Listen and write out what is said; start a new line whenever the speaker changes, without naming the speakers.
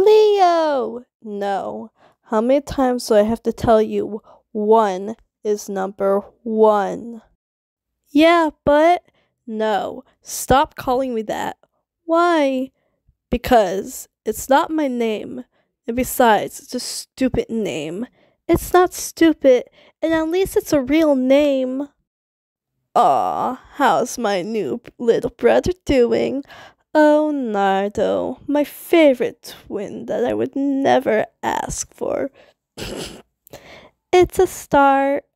Leo! No. How many times do I have to tell you 1 is number 1? Yeah, but no. Stop calling me that. Why? Because it's not my name. And besides, it's a stupid name. It's not stupid, and at least it's a real name. Aw, how's my new little brother doing? Oh, Nardo, my favorite twin that I would never ask for. It's a start.